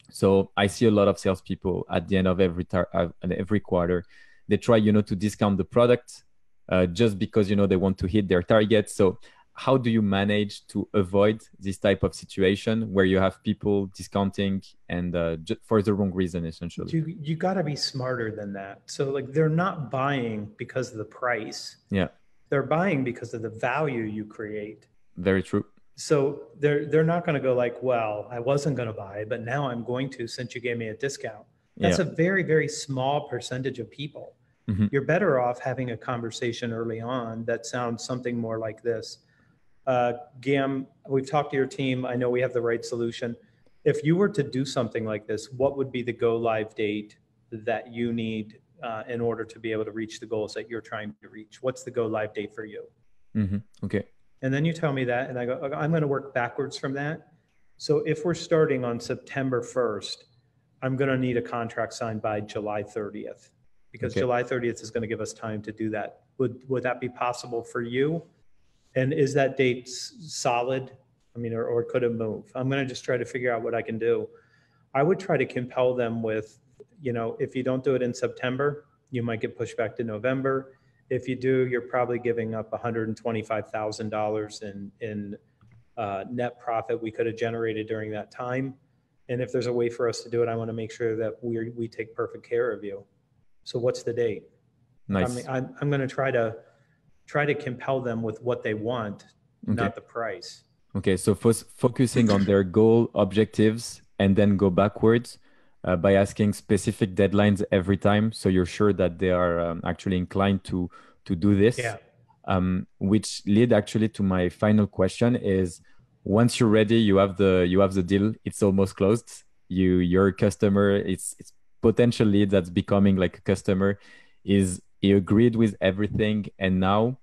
So I see a lot of salespeople at the end of every quarter, they try, you know, to discount the product just because, you know, they want to hit their targets. So how do you manage to avoid this type of situation where you have people discounting and for the wrong reason, essentially? You got to be smarter than that. So like, they're not buying because of the price. Yeah. They're buying because of the value you create. Very true. So they're not going to go like, well, I wasn't going to buy, but now I'm going to, since you gave me a discount. That's a very, very small percentage of people. Mm-hmm. You're better off having a conversation early on that sounds something more like this. Guillaume, we've talked to your team. I know we have the right solution. If you were to do something like this, what would be the go live date that you need in order to be able to reach the goals that you're trying to reach? What's the go live date for you? Mm-hmm. Okay. And then you tell me that, and I go, I'm going to work backwards from that. So if we're starting on September 1st, I'm going to need a contract signed by July 30th, because Okay. July 30th is going to give us time to do that. Would that be possible for you? And is that date solid? I mean, or could it move? I'm going to just try to figure out what I can do. I would try to compel them with, if you don't do it in September, you might get pushed back to November. If you do, you're probably giving up $125,000 in net profit we could have generated during that time. And if there's a way for us to do it, I want to make sure that we take perfect care of you. So what's the date? Nice. I'm going to try to compel them with what they want, not the price. Okay, so focusing on their goal objectives and then go backwards by asking specific deadlines every time, so you're sure that they are actually inclined to do this. Yeah. Which lead actually to my final question is: once you're ready, you have the deal, it's almost closed. Your customer, it's potential lead that's becoming like a customer, is he agreed with everything, and now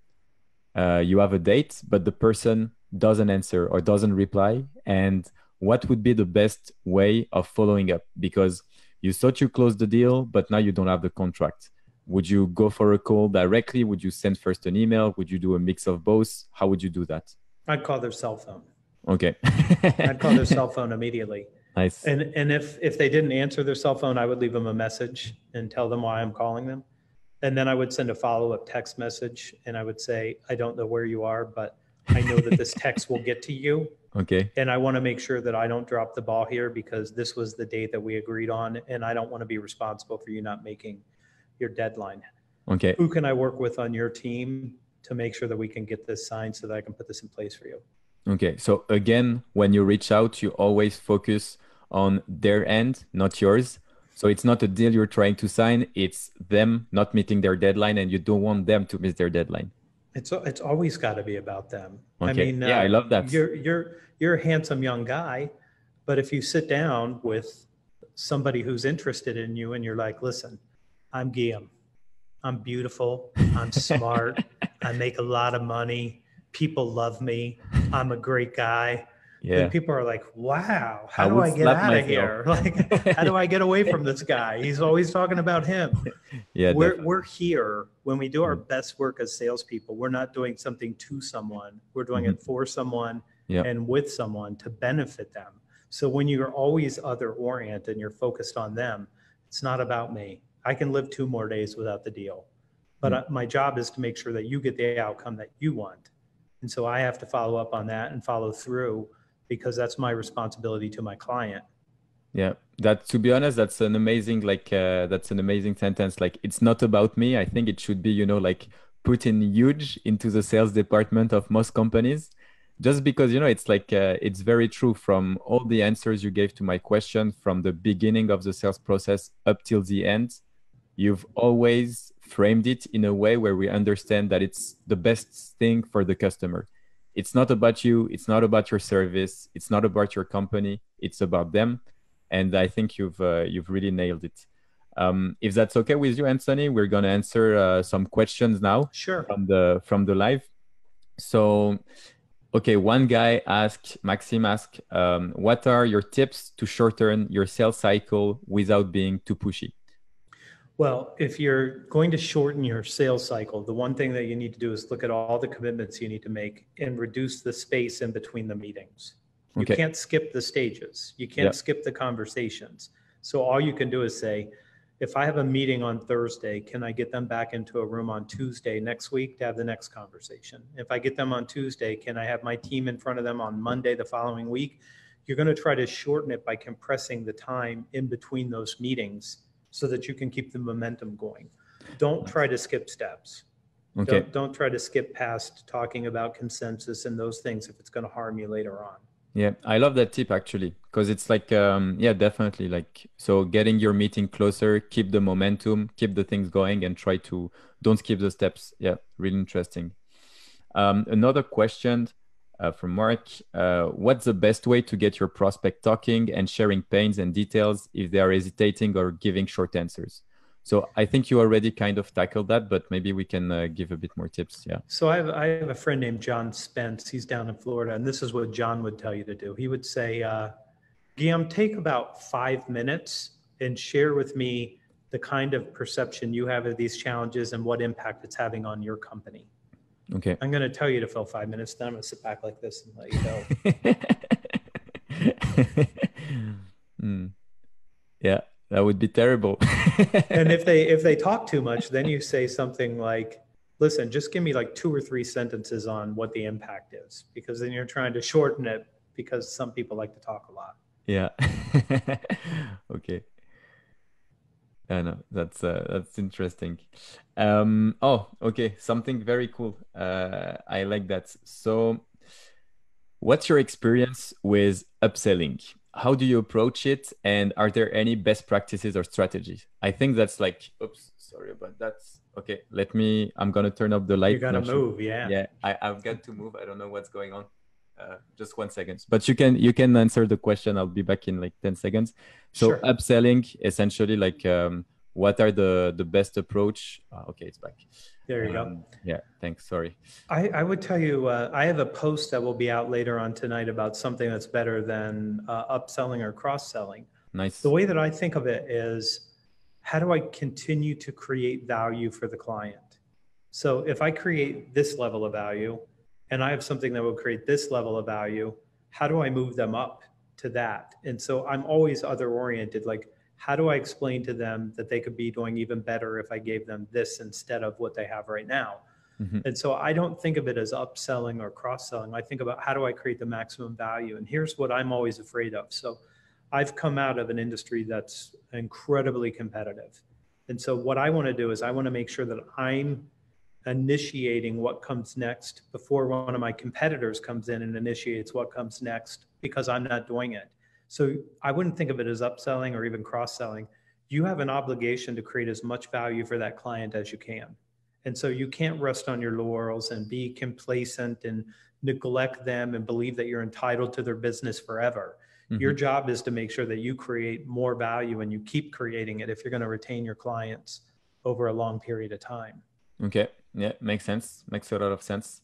you have a date, but the person doesn't answer or doesn't reply. And what would be the best way of following up? Because you thought you closed the deal, but now you don't have the contract. Would you go for a call directly? Would you send first an email? Would you do a mix of both? How would you do that? I'd call their cell phone. Okay. I'd call their cell phone immediately. Nice. And if they didn't answer their cell phone, I would leave them a message and tell them why I'm calling them. And then I would send a follow-up text message, and I would say, I don't know where you are, but I know that this text will get to you. Okay. And I want to make sure that I don't drop the ball here, because this was the date that we agreed on, and I don't want to be responsible for you not making your deadline. Okay. Who can I work with on your team to make sure that we can get this signed so that I can put this in place for you? Okay. So again, when you reach out, you always focus on their end, not yours. So it's not a deal you're trying to sign. It's them not meeting their deadline, and you don't want them to miss their deadline. It's always got to be about them. Okay. I mean, yeah, I love that. You're a handsome young guy, but if you sit down with somebody who's interested in you and you're like, listen, I'm Guillaume. I'm beautiful. I'm smart. I make a lot of money. People love me. I'm a great guy. Yeah. And people are like, wow, how do I get out of here? Like, how do I get away from this guy? He's always talking about him. Yeah. We're here when we do our best work as salespeople. We're not doing something to someone. We're doing it for someone and with someone to benefit them. So when you're always other oriented and you're focused on them, it's not about me. I can live 2 more days without the deal, but my job is to make sure that you get the outcome that you want. And so I have to follow up on that and follow through, because that's my responsibility to my client. Yeah, that, to be honest, that's an amazing sentence. Like, it's not about me. I think it should be, like, put in huge into the sales department of most companies, just because, it's like, it's very true. From all the answers you gave to my question, from the beginning of the sales process up till the end, you've always framed it in a way where we understand that it's the best thing for the customer. It's not about you. It's not about your service. It's not about your company. It's about them. And I think you've really nailed it. If that's okay with you, Anthony, we're gonna answer some questions now. Sure. From the live. So, okay, one guy asked, Maxime asked, what are your tips to shorten your sales cycle without being too pushy? Well, if you're going to shorten your sales cycle, the one thing that you need to do is look at all the commitments you need to make and reduce the space in between the meetings. You can't skip the stages. You can't skip the conversations. So all you can do is say, if I have a meeting on Thursday, can I get them back into a room on Tuesday next week to have the next conversation? If I get them on Tuesday, can I have my team in front of them on Monday the following week? You're going to try to shorten it by compressing the time in between those meetings, so that you can keep the momentum going. Don't try to skip steps. Okay. Don't try to skip past talking about consensus and those things if it's going to harm you later on. Yeah, I love that tip actually, because it's like, yeah, definitely, like, so getting your meeting closer, keep the momentum, keep the things going, and don't skip the steps. Yeah, really interesting. Another question from Mark, what's the best way to get your prospect talking and sharing pains and details if they are hesitating or giving short answers? So I think you already kind of tackled that, but maybe we can give a bit more tips. Yeah. So I have a friend named John Spence. He's down in Florida, and this is what John would tell you to do. He would say, Guillaume, take about 5 minutes and share with me the kind of perception you have of these challenges and what impact it's having on your company. Okay. I'm going to tell you to fill 5 minutes, then I'm going to sit back like this and let you go. Yeah, that would be terrible. And if they talk too much, then you say something like, listen, just give me like 2 or 3 sentences on what the impact is, because then you're trying to shorten it because some people like to talk a lot. Yeah. Okay. I know that's interesting. Oh, okay. Something very cool. I like that. So, what's your experience with upselling? How do you approach it? And are there any best practices or strategies? I think that's like, oops, sorry about that. Okay, I'm gonna turn up the light. You gotta move, yeah. Yeah, I've got to move. I don't know what's going on. Just 1 second. But you can answer the question. I'll be back in like 10 seconds. So Sure. upselling, essentially, like what are the best approach? Okay, it's back. There you go. Yeah, thanks. Sorry. I would tell you, I have a post that will be out later on tonight about something that's better than upselling or cross-selling. Nice. The way that I think of it is, how do I continue to create value for the client? So if I create this level of value and I have something that will create this level of value, how do I move them up to that? And so I'm always other oriented. Like, how do I explain to them that they could be doing even better if I gave them this instead of what they have right now? Mm-hmm. And so I don't think of it as upselling or cross-selling. I think about, how do I create the maximum value? And here's what I'm always afraid of. So I've come out of an industry that's incredibly competitive. And so what I want to do is I want to make sure that I'm initiating what comes next before one of my competitors comes in and initiates what comes next, because I'm not doing it. So I wouldn't think of it as upselling or even cross-selling. You have an obligation to create as much value for that client as you can. And so you can't rest on your laurels and be complacent and neglect them and believe that you're entitled to their business forever. Mm-hmm. Your job is to make sure that you create more value, and you keep creating it if you're going to retain your clients over a long period of time. Okay. Yeah, makes sense. Makes a lot of sense.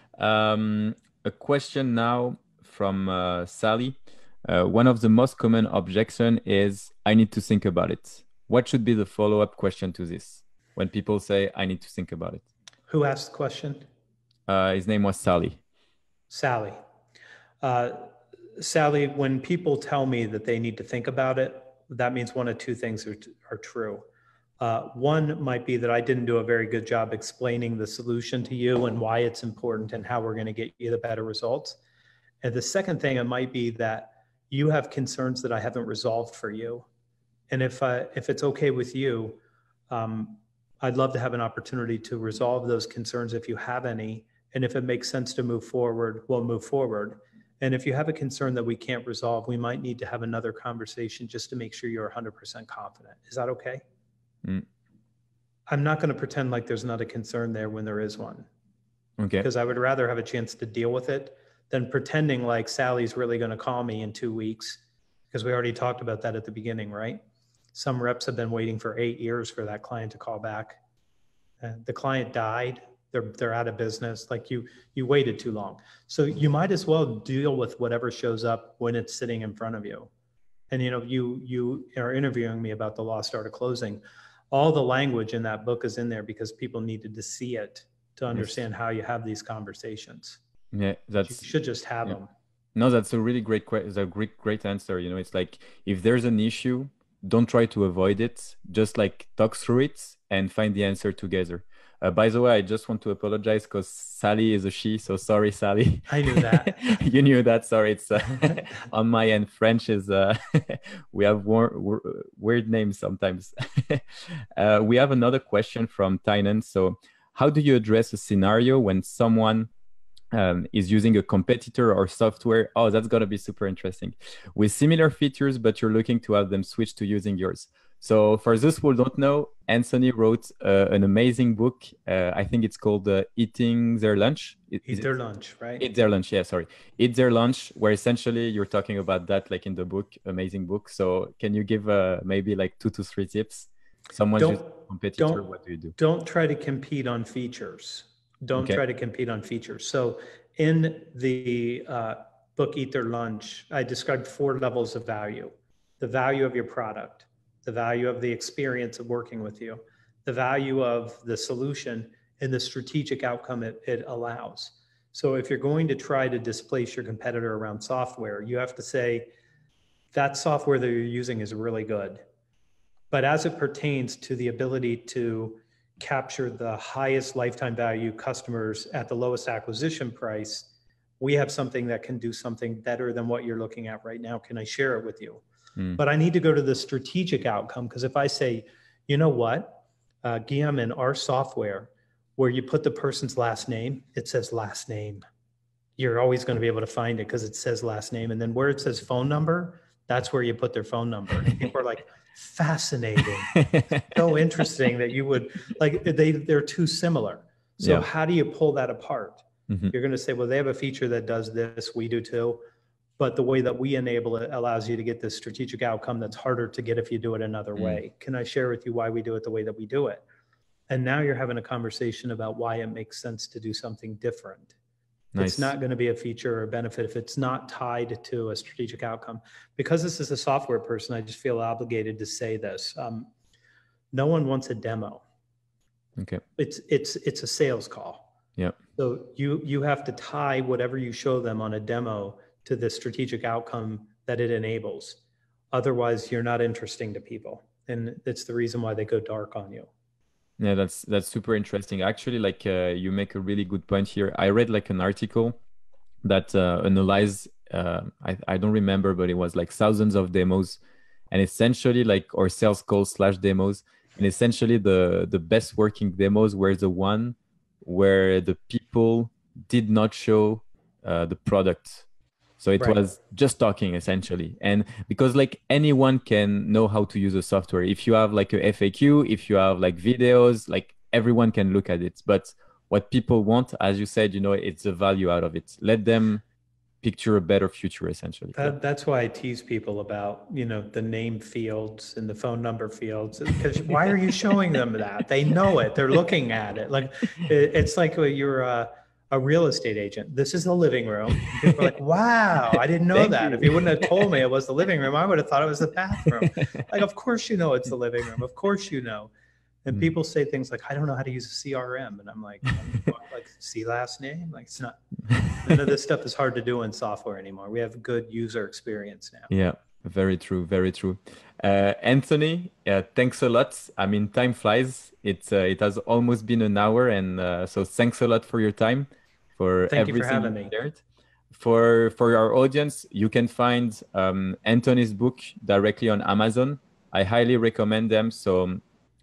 A question now from Sally. One of the most common objection is, I need to think about it. What should be the follow-up question to this when people say, I need to think about it? Who asked the question? His name was Sally. Sally. Sally, when people tell me that they need to think about it, that means one of two things are true. One might be that I didn't do a very good job explaining the solution to you and why it's important and how we're going to get you the better results. And the second thing, it might be that you have concerns that I haven't resolved for you. And if it's okay with you, I'd love to have an opportunity to resolve those concerns if you have any. And if it makes sense to move forward, we'll move forward. And if you have a concern that we can't resolve, we might need to have another conversation just to make sure you're 100% confident. Is that okay? I'm not going to pretend like there's not a concern there when there is one. Okay. Because I would rather have a chance to deal with it than pretending like Sally's really going to call me in 2 weeks, because we already talked about that at the beginning, right? Some reps have been waiting for 8 years for that client to call back. The client died. They're out of business. Like you waited too long. So you might as well deal with whatever shows up when it's sitting in front of you. And you are interviewing me about the lost art of closing. All the language in that book is in there because people needed to see it to understand how you have these conversations. Yeah, you should just have them. No, that's a really great answer. It's like, if there's an issue, don't try to avoid it. Just like talk through it and find the answer together. By the way, I just want to apologize because Sally is a she, so sorry, Sally. I knew that. You knew that. Sorry, it's on my end. French is we have weird names sometimes. We have another question from Tynan. So, how do you address a scenario when someone is using a competitor or software? Oh, that's gonna be super interesting. With similar features, but you're looking to have them switch to using yours. So for those who don't know, Anthony wrote an amazing book. I think it's called Eating Their Lunch. Eat Their Lunch, right? Eat Their Lunch, yeah, sorry. Eat Their Lunch, where essentially you're talking about that like in the book, amazing book. So can you give maybe like 2 to 3 tips? Someone's just Don't a competitor. don't What do you do? don't try to compete on features. Don't Okay. try to compete on features. So in the book Eat Their Lunch, I described 4 levels of value: the value of your product, the value of the experience of working with you, the value of the solution, and the strategic outcome it allows. So if you're going to try to displace your competitor around software, you have to say that software that you're using is really good. But as it pertains to the ability to capture the highest lifetime value customers at the lowest acquisition price, we have something that can do something better than what you're looking at right now. Can I share it with you? But I need to go to the strategic outcome, because if I say, you know what, Guillaume, in our software, where you put the person's last name, it says last name. You're always going to be able to find it because it says last name. And then where it says phone number, that's where you put their phone number. And people are like, fascinating. So interesting that you would, like, they're too similar. So Yeah. how do you pull that apart? Mhm. You're going to say, well, they have a feature that does this, we do too. But the way that we enable it allows you to get this strategic outcome that's harder to get if you do it another way. Can I share with you why we do it the way that we do it? And now you're having a conversation about why it makes sense to do something different. Nice. It's not going to be a feature or a benefit if it's not tied to a strategic outcome. Because this is a software person, I just feel obligated to say this. No one wants a demo. Okay. It's a sales call. Yeah. So you have to tie whatever you show them on a demo to the strategic outcome that it enables. Otherwise, you're not interesting to people. And it's the reason why they go dark on you. Yeah, that's super interesting. Actually, like you make a really good point here. I read like an article that analyzed I don't remember, but it was like thousands of demos, and essentially like, or sales calls / demos, and essentially the best working demos were the one where the people did not show the product. So it Right. was just talking essentially. And because like anyone can know how to use a software. If you have like a FAQ, if you have like videos, like everyone can look at it. But what people want, as you said, it's the value out of it. Let them picture a better future essentially. That's why I tease people about, the name fields and the phone number fields, because why are you showing them that? They know it. They're looking at it. Like it's like you're a real estate agent. This is the living room. People are like, wow, I didn't know that. If you wouldn't have told me it was the living room, I would have thought it was the bathroom. Like, of course, it's the living room. Of course, And people say things like, I don't know how to use a CRM. And I'm like, see last name? Like, it's not, none of this stuff is hard to do in software anymore. We have good user experience now. Yeah, very true. Very true. Anthony, thanks a lot. I mean, time flies. It has almost been an hour. And so thanks a lot for your time, for Thank you for everything having you me. shared. For our audience, you can find Anthony's book directly on Amazon. I highly recommend them. So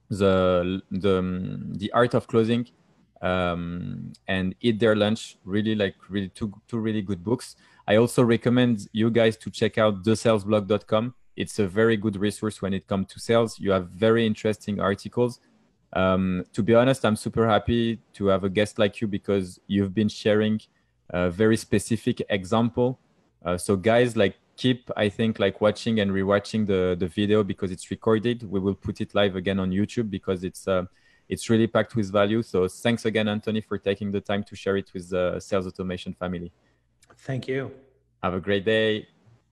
the Art of Closing and Eat Their Lunch, really two really good books. I also recommend you guys to check out thesalesblog.com. It's a very good resource when it comes to sales. You have very interesting articles. To be honest, I'm super happy to have a guest like you, because you've been sharing a very specific example. So guys, like, keep, I think, like watching and rewatching the video, because it's recorded. We will put it live again on YouTube because it's really packed with value. So thanks again, Anthony, for taking the time to share it with the Sales Automation family. Thank you. Have a great day.